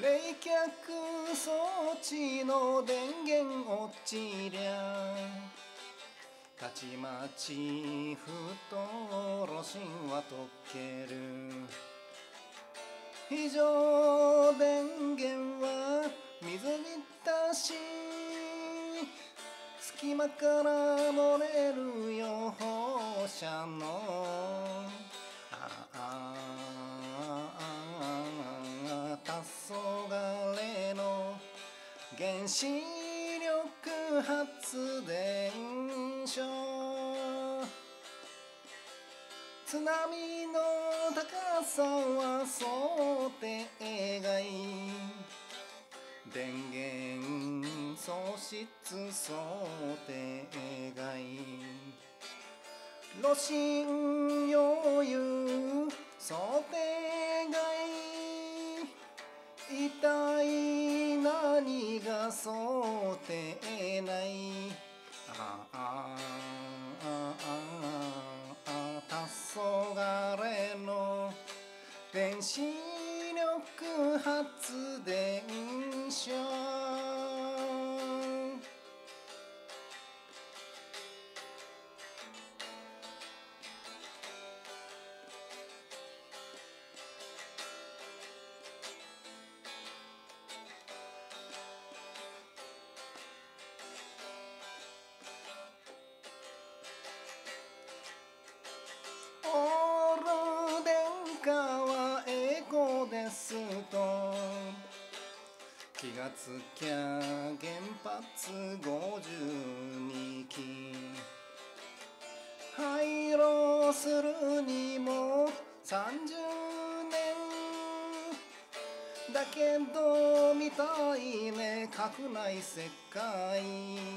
冷却装置の電源落ちりゃたちまちフットロシンは溶ける。非常電源は水浸し、隙間から漏れるよ放射能黄昏の原子力発電所。津波の高さは想定外、電源喪失想定外、炉心余裕想定外、一体何が想定内。黄昏の原子力発電所。オール電化はエコですと気がつきゃ原発52基廃炉するにも30年だけど見たいね、核内石灰